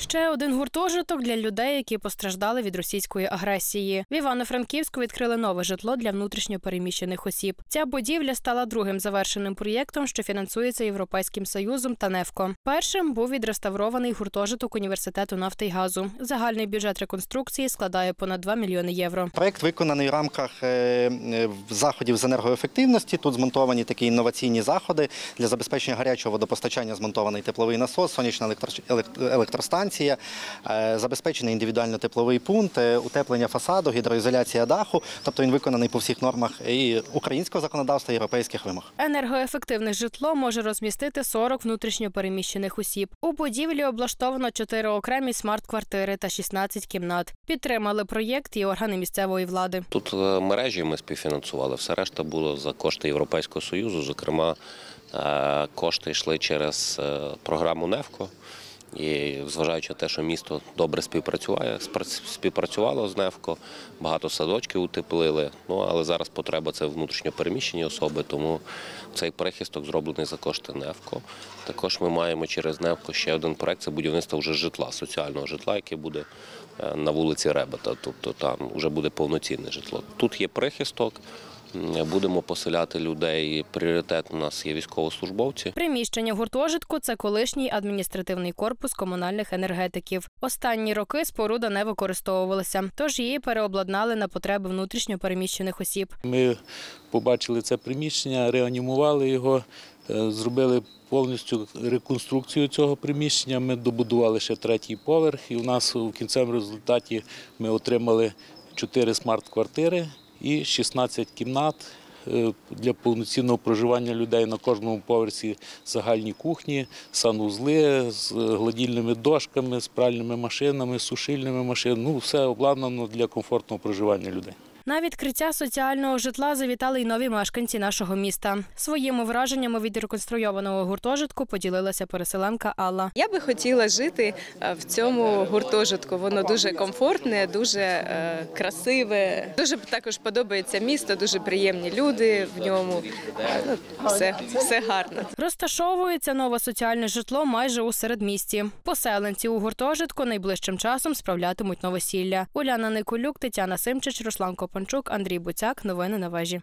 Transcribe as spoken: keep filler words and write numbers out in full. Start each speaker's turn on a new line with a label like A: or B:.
A: Ще один гуртожиток для людей, які постраждали від російської агресії. В Івано-Франківську відкрили нове житло для внутрішньо переміщених осіб. Ця будівля стала другим завершеним проєктом, що фінансується Європейським Союзом та НЕФКО. Першим був відреставрований гуртожиток Університету нафти й газу. Загальний бюджет реконструкції складає понад два мільйони євро.
B: Проєкт виконаний в рамках заходів з енергоефективності. Тут змонтовані такі інноваційні заходи для забезпечення гарячого водопостачання, змонтований тепловий насос, сонячна електростанція, забезпечений індивідуально тепловий пункт, утеплення фасаду, гідроізоляція даху. Тобто він виконаний по всіх нормах і українського законодавства, і європейських вимог.
A: Енергоефективне житло може розмістити сорок внутрішньо переміщених осіб. У будівлі облаштовано чотири окремі смарт-квартири та шістнадцять кімнат. Підтримали проєкт і органи місцевої влади.
C: Тут мережі ми співфінансували, все решта було за кошти Європейського Союзу, зокрема кошти йшли через програму НЕФКО. І зважаючи на те, що місто добре співпрацює, співпрацювало з НЕФКО, багато садочків утеплили, ну, але зараз потреба – це внутрішньо переміщені особи, тому цей прихисток зроблений за кошти НЕФКО. Також ми маємо через НЕФКО ще один проєкт – це будівництво вже житла, соціального житла, яке буде на вулиці Ребета, тобто там вже буде повноцінне житло. Тут є прихисток. Будемо поселяти людей. Пріоритет у нас є військовослужбовці.
A: Приміщення гуртожитку – це колишній адміністративний корпус комунальних енергетиків. Останні роки споруда не використовувалася, тож її переобладнали на потреби внутрішньо переміщених осіб.
D: Ми побачили це приміщення, реанімували його, зробили повністю реконструкцію цього приміщення. Ми добудували ще третій поверх і у нас в кінцевому результаті ми отримали чотири смарт-квартири і шістнадцять кімнат для повноцінного проживання людей. На кожному поверсі загальні кухні, санузли з гладільними дошками, з пральними машинами, сушильними машинами. Ну, все обладнано для комфортного проживання людей.
A: На відкриття соціального житла завітали й нові мешканці нашого міста. Своїми враженнями від реконструйованого гуртожитку поділилася переселенка Алла.
E: Я би хотіла жити в цьому гуртожитку. Воно дуже комфортне, дуже красиве. Дуже також подобається місто, дуже приємні люди в ньому. Ну, все, все гарно.
A: Розташовується нове соціальне житло майже у середмісті. Поселенці у гуртожитку найближчим часом справлятимуть новосілля. Уляна Николюк, Тетяна Симчич, Руслан Копанчук, Андрій Буцяк. Новини на вежі.